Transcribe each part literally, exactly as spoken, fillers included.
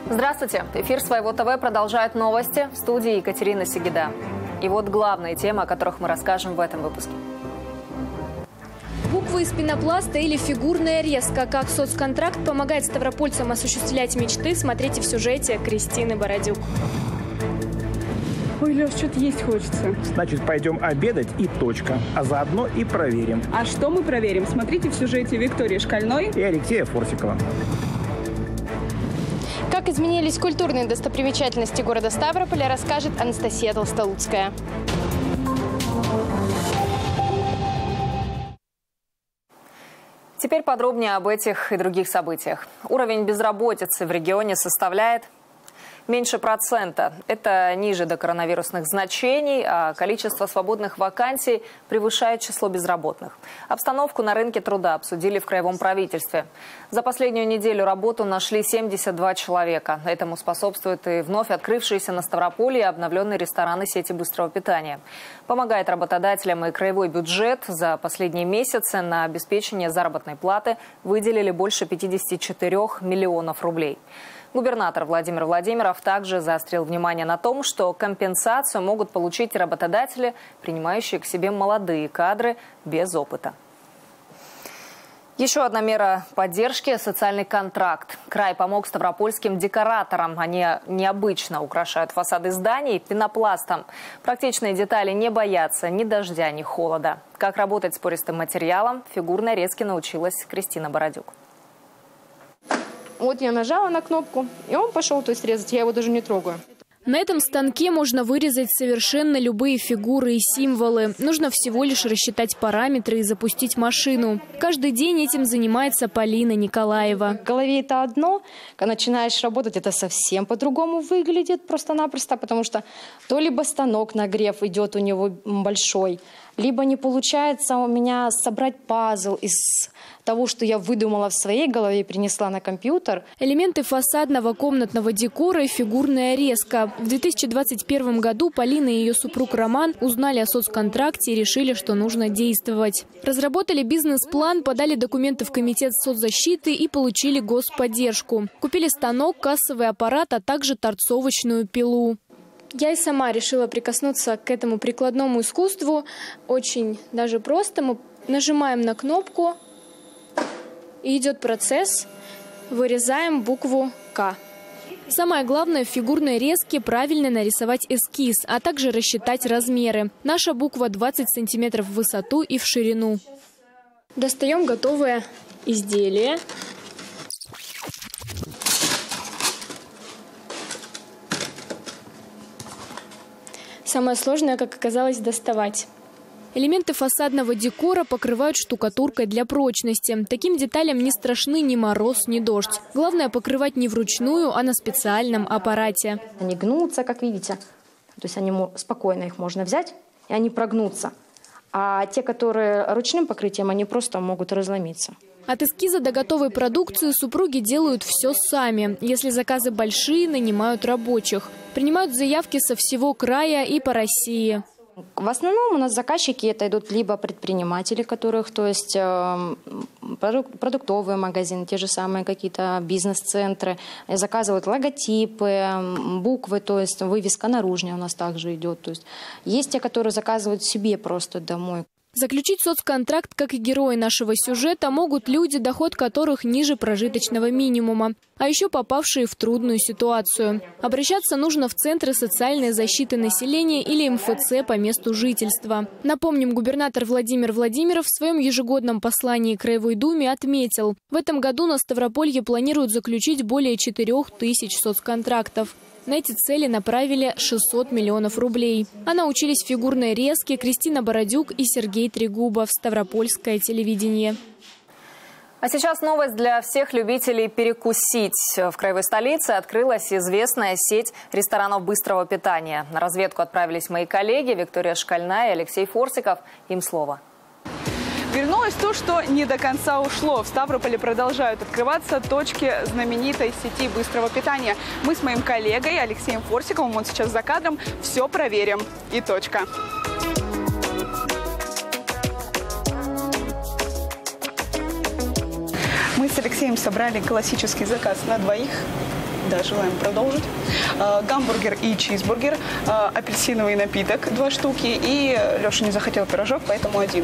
Здравствуйте! Эфир Своего ТВ продолжает новости. В студии Екатерина Сегеда. И вот главные темы, о которых мы расскажем в этом выпуске. Буквы из пенопласта или фигурная резка. Как соцконтракт помогает ставропольцам осуществлять мечты, смотрите в сюжете Кристины Бородюк. Ой, Леш, что-то есть хочется. Значит, пойдем обедать и точка. А заодно и проверим. А что мы проверим? Смотрите в сюжете Виктории Шкальной и Алексея Форсикова. Как изменились культурные достопримечательности города Ставрополя, расскажет Анастасия Толстолуцкая. Теперь подробнее об этих и других событиях. Уровень безработицы в регионе составляет меньше процента. Это ниже докоронавирусных значений, а количество свободных вакансий превышает число безработных. Обстановку на рынке труда обсудили в краевом правительстве. За последнюю неделю работу нашли семьдесят два человека. Этому способствуют и вновь открывшиеся на Ставрополье обновленные рестораны сети быстрого питания. Помогает работодателям и краевой бюджет. За последние месяцы на обеспечение заработной платы выделили больше пятидесяти четырёх миллионов рублей. Губернатор Владимир Владимиров также заострил внимание на том, что компенсацию могут получить работодатели, принимающие к себе молодые кадры без опыта. Еще одна мера поддержки – социальный контракт. Край помог ставропольским декораторам. Они необычно украшают фасады зданий пенопластом. Практичные детали не боятся ни дождя, ни холода. Как работать с пористым материалом, фигурной резке научилась Кристина Бородюк. Вот я нажала на кнопку, и он пошел, то есть резать, я его даже не трогаю. На этом станке можно вырезать совершенно любые фигуры и символы. Нужно всего лишь рассчитать параметры и запустить машину. Каждый день этим занимается Полина Николаева. В голове это одно, когда начинаешь работать, это совсем по-другому выглядит просто-напросто, потому что то либо станок нагрев идет у него большой, либо не получается у меня собрать пазл из того, что я выдумала в своей голове и принесла на компьютер. Элементы фасадного комнатного декора и фигурная резка. В две тысячи двадцать первом году Полина и ее супруг Роман узнали о соцконтракте и решили, что нужно действовать. Разработали бизнес-план, подали документы в комитет соцзащиты и получили господдержку. Купили станок, кассовый аппарат, а также торцовочную пилу. Я и сама решила прикоснуться к этому прикладному искусству. Очень даже просто. Мы нажимаем на кнопку, и идет процесс. Вырезаем букву «К». Самое главное в фигурной резке – правильно нарисовать эскиз, а также рассчитать размеры. Наша буква двадцать сантиметров в высоту и в ширину. Достаем готовое изделие. Самое сложное, как оказалось, доставать. Элементы фасадного декора покрывают штукатуркой для прочности. Таким деталям не страшны ни мороз, ни дождь. Главное покрывать не вручную, а на специальном аппарате. Они гнутся, как видите. То есть они спокойно их можно взять, и они прогнутся. А те, которые ручным покрытием, они просто могут разломиться. От эскиза до готовой продукции супруги делают все сами. Если заказы большие, нанимают рабочих. Принимают заявки со всего края и по России. В основном у нас заказчики это идут либо предприниматели, которых, то есть э, продуктовые магазины, те же самые какие-то бизнес-центры, заказывают логотипы, буквы, то есть вывеска наружная у нас также идет. То есть есть те, которые заказывают себе просто домой. Заключить соцконтракт, как и герои нашего сюжета, могут люди, доход которых ниже прожиточного минимума, а еще попавшие в трудную ситуацию. Обращаться нужно в Центры социальной защиты населения или эм эф цэ по месту жительства. Напомним, губернатор Владимир Владимиров в своем ежегодном послании Краевой Думе отметил, в этом году на Ставрополье планируют заключить более четырёх тысяч соцконтрактов. На эти цели направили шестьсот миллионов рублей. А научились фигурной резке Кристина Бородюк и Сергей Трегубов. Ставропольское телевидение. А сейчас новость для всех любителей перекусить. В краевой столице открылась известная сеть ресторанов быстрого питания. На разведку отправились мои коллеги Виктория Шкальная и Алексей Форсиков. Им слово. Вернулось то, что не до конца ушло. В Ставрополе продолжают открываться точки знаменитой сети быстрого питания. Мы с моим коллегой Алексеем Форсиковым, он сейчас за кадром, все проверим. И точка. Мы с Алексеем собрали классический заказ на двоих. Да, желаем продолжить. Э, гамбургер и чизбургер, э, апельсиновый напиток, два штуки. И Леша не захотел пирожок, поэтому один.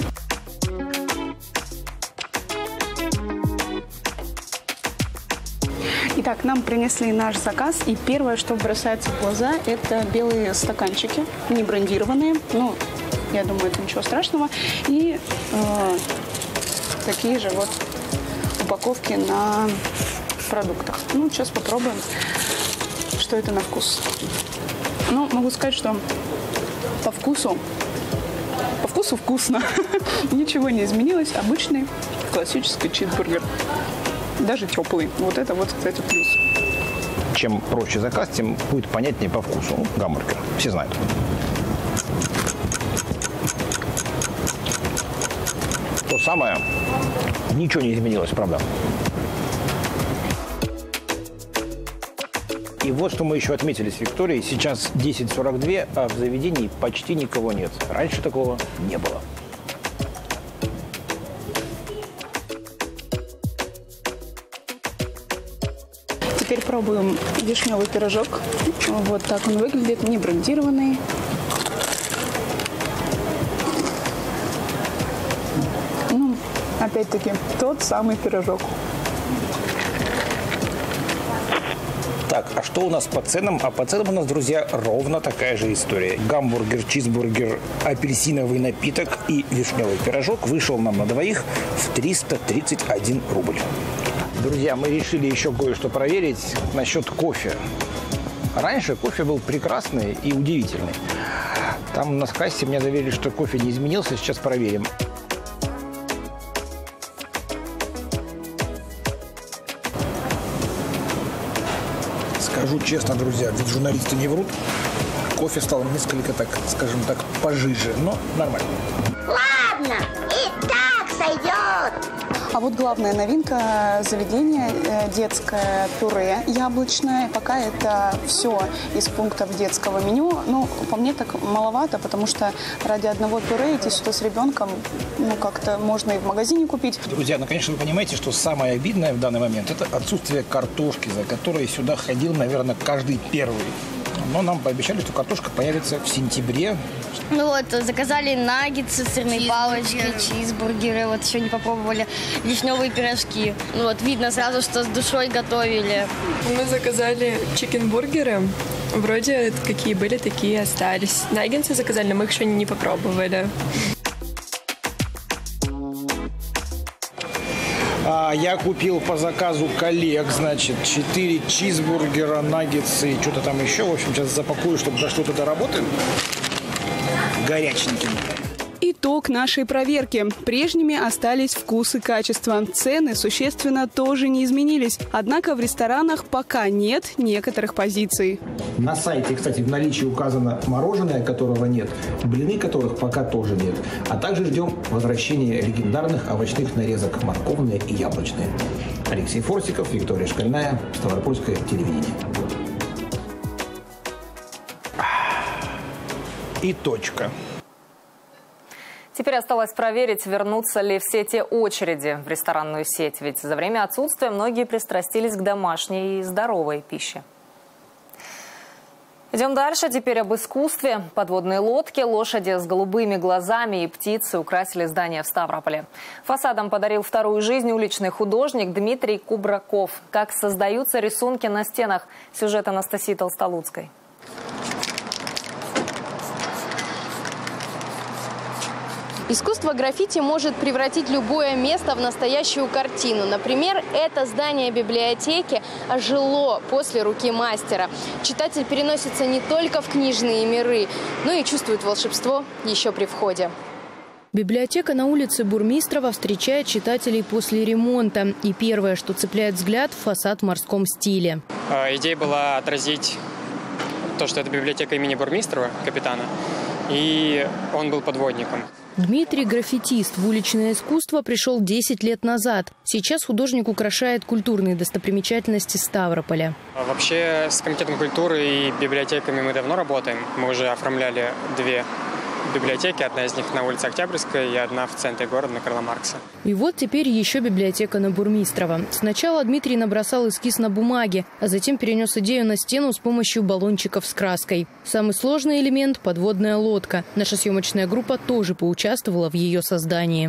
Итак, нам принесли наш заказ, и первое, что бросается в глаза, это белые стаканчики, не брендированные, ну, я думаю, это ничего страшного, и э, такие же вот упаковки на продуктах. Ну, сейчас попробуем, что это на вкус. Ну, могу сказать, что по вкусу, по вкусу вкусно, ничего не изменилось, обычный классический чизбургер. Даже теплый. Вот это вот, кстати, плюс. Чем проще заказ, тем будет понятнее по вкусу. Ну, гамбургер. Все знают. То самое. Ничего не изменилось, правда. И вот что мы еще отметили с Викторией. Сейчас десять сорок два, а в заведении почти никого нет. Раньше такого не было. Теперь пробуем вишневый пирожок. Вот так он выглядит, не брендированный. Ну, опять-таки, тот самый пирожок. Так, а что у нас по ценам? А по ценам у нас, друзья, ровно такая же история. Гамбургер, чизбургер, апельсиновый напиток и вишневый пирожок вышел нам на двоих в триста тридцать один рубль. Друзья, мы решили еще кое-что проверить насчет кофе. Раньше кофе был прекрасный и удивительный. Там на кассе мне заверили, что кофе не изменился. Сейчас проверим. Скажу честно, друзья, ведь журналисты не врут. Кофе стал несколько, так, скажем так, пожиже, но нормально. Ладно, и так сойдет. А вот главная новинка заведения – детское пюре яблочное. Пока это все из пунктов детского меню. Ну, по мне так маловато, потому что ради одного пюре идти сюда с ребенком, ну, как-то можно и в магазине купить. Друзья, ну, конечно, вы понимаете, что самое обидное в данный момент – это отсутствие картошки, за которой сюда ходил, наверное, каждый первый. Но нам пообещали, что картошка появится в сентябре. Ну вот, заказали наггетсы, сырные палочки, чизбургеры, вот еще не попробовали, вишневые пирожки. Ну вот, видно сразу, что с душой готовили. Мы заказали чикенбургеры. Вроде какие были, такие остались. Наггетсы заказали, но мы их еще не попробовали. А я купил по заказу коллег, значит, четыре чизбургера, наггетсы и что-то там еще. В общем, сейчас запакую, чтобы до что-то доработаем. Горяченьким. Итог нашей проверки. Прежними остались вкус и качество. Цены существенно тоже не изменились. Однако в ресторанах пока нет некоторых позиций. На сайте, кстати, в наличии указано мороженое, которого нет, блины которых пока тоже нет. А также ждем возвращения легендарных овощных нарезок морковные и яблочные. Алексей Форсиков, Виктория Шкальная, Ставропольское телевидение. И точка. Теперь осталось проверить, вернутся ли все те очереди в ресторанную сеть. Ведь за время отсутствия многие пристрастились к домашней и здоровой пище. Идем дальше. Теперь об искусстве. Подводные лодки, лошади с голубыми глазами и птицы украсили здание в Ставрополе. Фасадам подарил вторую жизнь уличный художник Дмитрий Кубраков. Как создаются рисунки на стенах. Сюжет Анастасии Толстолуцкой. Искусство граффити может превратить любое место в настоящую картину. Например, это здание библиотеки ожило после руки мастера. Читатель переносится не только в книжные миры, но и чувствует волшебство еще при входе. Библиотека на улице Бурмистрова встречает читателей после ремонта. И первое, что цепляет взгляд – фасад в морском стиле. Идея была отразить то, что это библиотека имени Бурмистрова, капитана, и он был подводником. Дмитрий – граффитист. В уличное искусство пришел десять лет назад. Сейчас художник украшает культурные достопримечательности Ставрополя. Вообще с комитетом культуры и библиотеками мы давно работаем. Мы уже оформляли две библиотеки. Одна из них на улице Октябрьской и одна в центре города на Карла Маркса. И вот теперь еще библиотека на Бурмистрова. Сначала Дмитрий набросал эскиз на бумаге, а затем перенес идею на стену с помощью баллончиков с краской. Самый сложный элемент – подводная лодка. Наша съемочная группа тоже поучаствовала в ее создании.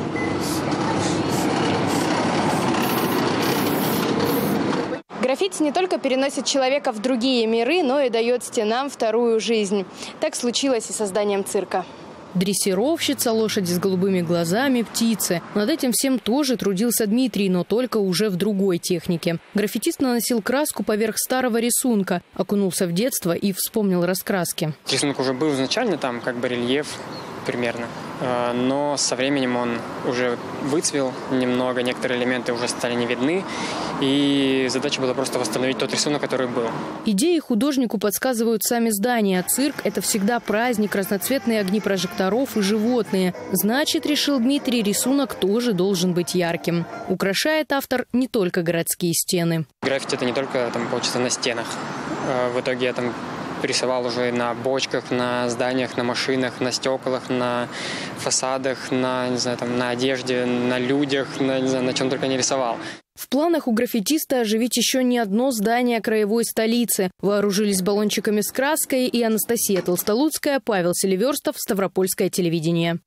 Граффити не только переносит человека в другие миры, но и дает стенам вторую жизнь. Так случилось и с созданием цирка. Дрессировщица, лошади с голубыми глазами, птицы. Над этим всем тоже трудился Дмитрий, но только уже в другой технике. Граффитист наносил краску поверх старого рисунка, окунулся в детство и вспомнил раскраски. Рисунок уже был изначально, там как бы рельеф примерно. Но со временем он уже выцвел немного, некоторые элементы уже стали не видны. И задача была просто восстановить тот рисунок, который был. Идеи художнику подсказывают сами здания. Цирк – это всегда праздник, разноцветные огни прожекторов и животные. Значит, решил Дмитрий, рисунок тоже должен быть ярким. Украшает автор не только городские стены. Граффити – это не только, там, получится, на стенах. В итоге я там рисовал уже на бочках, на зданиях, на машинах, на стеклах, на фасадах, на, не знаю, там, на одежде, на людях, на, не знаю, на чем только не рисовал. В планах у граффитиста оживить еще не одно здание краевой столицы. Вооружились баллончиками с краской и Анастасия Толстолуцкая, Павел Селиверстов, Ставропольское телевидение.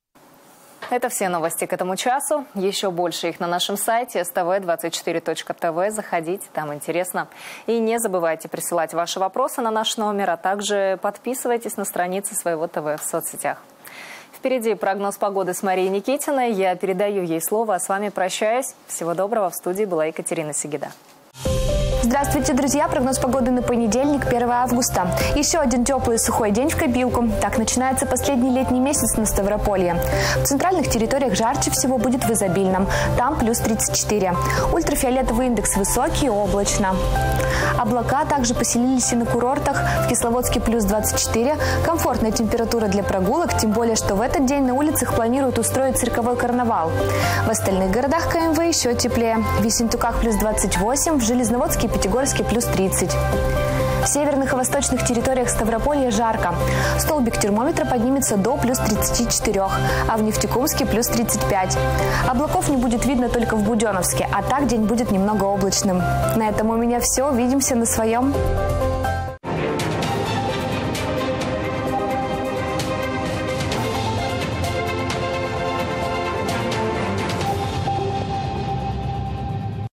Это все новости к этому часу. Еще больше их на нашем сайте эс тэ вэ двадцать четыре точка тэ вэ. Заходите, там интересно. И не забывайте присылать ваши вопросы на наш номер, а также подписывайтесь на страницы своего ТВ в соцсетях. Впереди прогноз погоды с Марией Никитиной. Я передаю ей слово, а с вами прощаюсь. Всего доброго. В студии была Екатерина Сегеда. Здравствуйте, друзья! Прогноз погоды на понедельник, первое августа. Еще один теплый сухой день в копилку. Так начинается последний летний месяц на Ставрополье. В центральных территориях жарче всего будет в Изобильном. Там плюс тридцать четыре. Ультрафиолетовый индекс высокий, облачно. Облака также поселились и на курортах. В Кисловодске плюс двадцать четыре. Комфортная температура для прогулок, тем более, что в этот день на улицах планируют устроить цирковой карнавал. В остальных городах ка эм вэ еще теплее. В Ессентуках плюс двадцать восемь, в Железноводске и Пятигорске плюс тридцать. В северных и восточных территориях Ставрополья жарко. Столбик термометра поднимется до плюс тридцати четырёх, а в Нефтекумске плюс тридцать пять. Облаков не будет видно только в Буденновске, а так день будет немного облачным. На этом у меня все. Увидимся на своем.